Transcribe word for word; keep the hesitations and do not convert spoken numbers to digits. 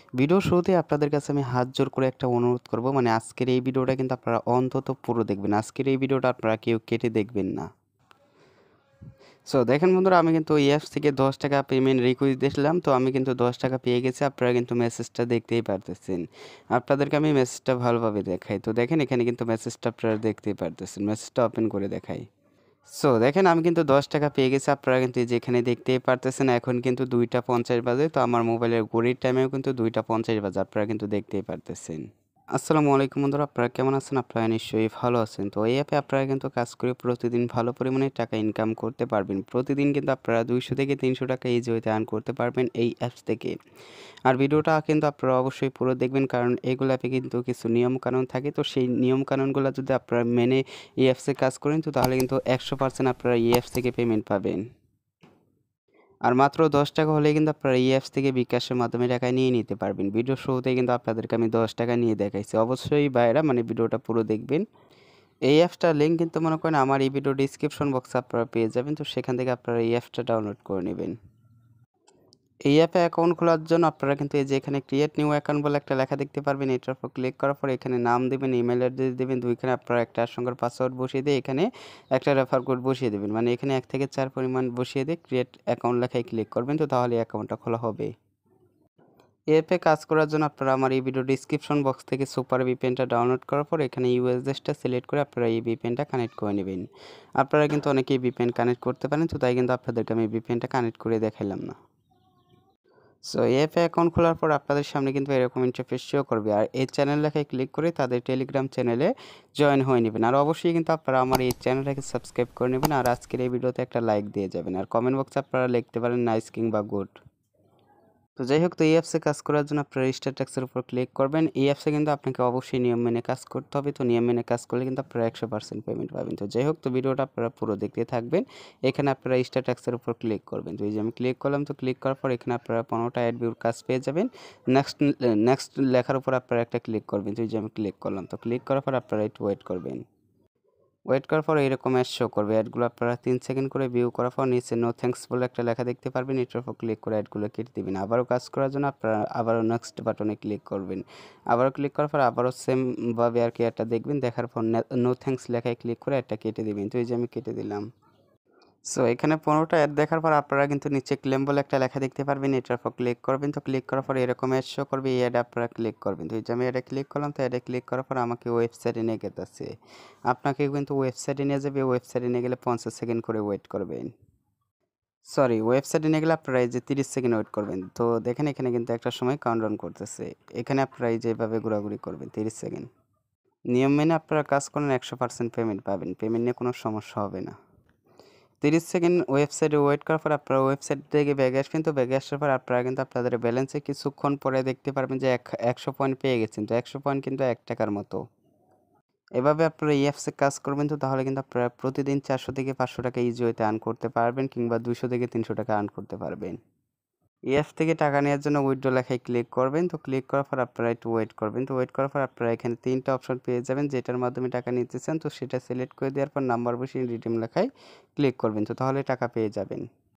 Video শুরুতে আপনাদের কাছে আমি হাত জোর করে একটা অনুরোধ করব, মানে আজকের এই ভিডিওটা কিন্তু আপনারা অন্তত পুরো দেখবেন। আজকের এই ভিডিওটা আপনারা কেউ কেটে দেখবেন না। সো দেখেন বন্ধুরা, আমি কিন্তু এই অ্যাপস থেকে দশ টাকা পেমেন্ট রিকোয়েস্ট দিয়েছিলাম, তো আমি কিন্তু দশ টাকা পেয়ে গেছি। আপনারা কিন্তু মেসেজটা দেখতেই পারতেছেন। আপনাদেরকে আমি মেসেজটা ভালোভাবে দেখাই। তো দেখেন এখানে কিন্তু মেসেজটা আপনারা দেখতেই পারতেছেন। মেসেজটা ওপেন করে দেখাই। সো দেখেন আমি কিন্তু দশ টাকা পেয়ে গেছি। আপনারা কিন্তু যেখানে দেখতেই পারতেছেন, এখন কিন্তু দুইটা পঞ্চাশ বাজে। তো আমার মোবাইলের ঘড়ির টাইমেও কিন্তু দুইটা পঞ্চাশ বাজে। আপনারা কিন্তু দেখতেই পারতেছেন। আসসালামু আলাইকুম বন্ধুরা, আপনারা কেমন আছেন? আপনারা নিশ্চয়ই ভালো আছেন। তো এই অ্যাপে আপনারা কিন্তু কাজ করে প্রতিদিন ভালো পরিমাণে টাকা ইনকাম করতে পারবেন। প্রতিদিন কিন্তু আপনারা দুইশো থেকে তিনশো টাকা ইজি ওয়েতে আর্ন করতে পারবেন এই অ্যাপস থেকে। আর ভিডিওটা কিন্তু আপনারা অবশ্যই পুরো দেখবেন, কারণ এগুলো অ্যাপে কিন্তু কিছু নিয়মকানুন থাকে। তো সেই নিয়মকানুনগুলো যদি আপনারা মেনে এই অ্যাপসে কাজ করেন, তো তাহলে কিন্তু একশো পার্সেন্ট আপনারা এই অ্যাপস থেকে পেমেন্ট পাবেন। আর মাত্র দশ টাকা হলেই কিন্তু আপনারা এই অ্যাপস থেকে বিকাশের মাধ্যমে টাকা নিয়ে নিতে পারবেন। ভিডিও শুরুতেই কিন্তু আপনাদেরকে আমি দশ টাকা নিয়ে দেখাইছি। অবশ্যই ভাইয়েরা মানে ভিডিওটা পুরো দেখবেন। এই অ্যাপসটার লিঙ্ক কিন্তু মনে করেন আমার এই ভিডিও ডিসক্রিপশন বক্সে আপনারা পেয়ে যাবেন। তো সেখান থেকে আপনারা এই অ্যাপসটা ডাউনলোড করে নেবেন। এই অ্যাপে অ্যাকাউন্ট খোলার জন্য আপনারা কিন্তু এই যে এখানে ক্রিয়েট নিউ অ্যাকাউন্ট বলে একটা লেখা দেখতে পারবেন। এটার উপর ক্লিক করার পর এখানে নাম দেবেন, ইমেল অ্যাড্রেস দেবেন, দুইখানে আপনারা একটা সঙ্গে পাসওয়ার্ড বসিয়ে দিয়ে এখানে একটা রেফার কোড বসিয়ে দেবেন। মানে এখানে এক থেকে চার পরিমাণ বসিয়ে দিয়ে ক্রিয়েট অ্যাকাউন্ট লেখায় ক্লিক করবেন। তো তাহলে অ্যাকাউন্টটা খোলা হবে। এই অ্যাপে কাজ করার জন্য আপনারা আমার এই ভিডিও ডিসক্রিপশন বক্স থেকে সুপার ভিপিএনটা ডাউনলোড করার পর এখানে ইউএসএসটা সিলেক্ট করে আপনারা এই ভিপিএনটা কানেক্ট করে নেবেন। আপনারা কিন্তু অনেকেই ভিপিএন কানেক্ট করতে পারেন, তো তাই কিন্তু আপনাদেরকে আমি ভিপিএনটা কানেক্ট করে দেখাইলাম না। সো এই অ্যাপে অ্যাকাউন্ট খোলার পর আপনাদের সামনে কিন্তু এরকম ইন্টারফেস শো করবে। আর এই চ্যানেল লেখায় ক্লিক করে তাদের টেলিগ্রাম চ্যানেলে জয়েন হয়ে নেবেন। আর অবশ্যই কিন্তু আপনারা আমার এই চ্যানেলটাকে সাবস্ক্রাইব করে নেবেন। আর আজকের এই ভিডিওতে একটা লাইক দিয়ে যাবেন। আর কমেন্ট বক্সে আপনারা লিখতে পারেন নাইস কিংবা গুড। তো যাই হোক, তো এই অ্যাপসে কাজ করার জন্য আপনারা রেজিস্টার ট্যাক্সের উপর ক্লিক করবেন। এই অ্যাপসে কিন্তু আপনাকে অবশ্যই নিয়ম মেনে কাজ করতে হবে। তো নিয়ম মেনে কাজ করলে কিন্তু আপনারা একশো পার্সেন্ট পেমেন্ট পাবেন। তো যাই হোক, তো ভিডিওটা আপনারা পুরো দেখতে থাকবেন। এখানে আপনারা রেজিস্টার ট্যাক্সের উপর ক্লিক করবেন। তো এই যে আমি ক্লিক করলাম, তো ক্লিক করার পর এখানে আপনারা পনেরোটা অ্যাড ভিউর কাজ পেয়ে যাবেন। নেক্সট নেক্সট লেখার উপর আপনারা একটা ক্লিক করবেন। তো এই যে আমি ক্লিক করলাম, তো ক্লিক করার পর আপনারা একটু ওয়েট করবেন। ওয়েট করার পর এরকম অ্যাড শো করবে। অ্যাডগুলো আপনারা তিন সেকেন্ড করে ভিউ করার পর নিচে নো থ্যাঙ্কস বলে একটা লেখা দেখতে পারবেন। এটার উপর ক্লিক করে অ্যাডগুলো কেটে দিবেন। আবারও কাজ করার জন্য আপনারা আবারও নেক্সট বাটনে ক্লিক করবেন। আবারও ক্লিক করার পর আবারও সেমভাবে আর কি একটা দেখবেন। দেখার পর নো থ্যাঙ্কস লেখায় ক্লিক করে একটা কেটে দিবেন। তো এই যে আমি কেটে দিলাম। সো এখানে পনেরোটা অ্যাড দেখার পর আপনারা কিন্তু নিচে ক্লেম বলে একটা লেখা দেখতে পারবেন। এটার উপর ক্লিক করবেন। তো ক্লিক করার পর এরকম অ্যাড শো করবে। এই অ্যাডে আপনারা ক্লিক করবেন। তো এই যে আমি অ্যাডে ক্লিক করলাম, তো অ্যাডে ক্লিক করার পর আমাকে ওয়েবসাইটে নিয়ে গেছে। আপনাকে কিন্তু ওয়েবসাইটে নিয়ে যাবে। ওয়েবসাইটে নিয়ে গেলে পঞ্চাশ সেকেন্ড করে ওয়েট করবেন। সরি, ওয়েবসাইটে নিয়ে গেলে আপনারা এই যে তিরিশ সেকেন্ড ওয়েট করবেন। তো দেখেন এখানে কিন্তু একটা সময় কাউন্টডাউন করতেছে। এখানে আপনারা এই যে এভাবে ঘোরাঘুরি করবেন তিরিশ সেকেন্ড। নিয়ম মেনে আপনারা কাজ করেন, একশো পার্সেন্ট পেমেন্ট পাবেন। পেমেন্ট নিয়ে কোনো সমস্যা হবে না। তিরিশ সেকেন্ড ওয়েবসাইটে ওয়েট করার পর আপনারা ওয়েবসাইট থেকে ব্যাগে আসবেন। তো ব্যাগে আসার পর আপনারা কিন্তু আপনাদের ব্যালেন্সে কিছুক্ষণ পরে দেখতে পারবেন যে এক একশো পয়েন্ট পেয়ে গেছেন। তো একশো পয়েন্ট কিন্তু এক টাকার মতো। এভাবে আপনারা এই অ্যাপসে কাজ করবেন, তো তাহলে কিন্তু আপনারা প্রতিদিন চারশো থেকে পাঁচশো টাকা ইজি ওয়েতে আর্ন করতে পারবেন, কিংবা দুশো থেকে তিনশো টাকা আর্ন করতে পারবেন। এই অ্যাপ থেকে টাকা নেওয়ার জন্য উইথড্র লেখায় ক্লিক করবেন। তো ক্লিক করার পর আপনারা একটু ওয়েট করবেন। তো ওয়েট করার পর আপনারা এখানে তিনটা অপশন পেয়ে যাবেন, যেটার মাধ্যমে টাকা নিতে চান। তো সেটা সিলেক্ট করে দেওয়ার পর নাম্বার বসিয়ে রিডিম লেখায় ক্লিক করবেন। তো তাহলে টাকা পেয়ে যাবেন।